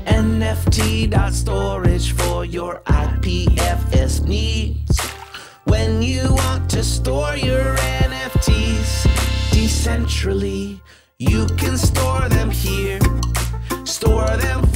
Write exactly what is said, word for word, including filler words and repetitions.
N F T storage for your I P F S needs. When you want to store your N F Ts decentrally, you can store them here. Store them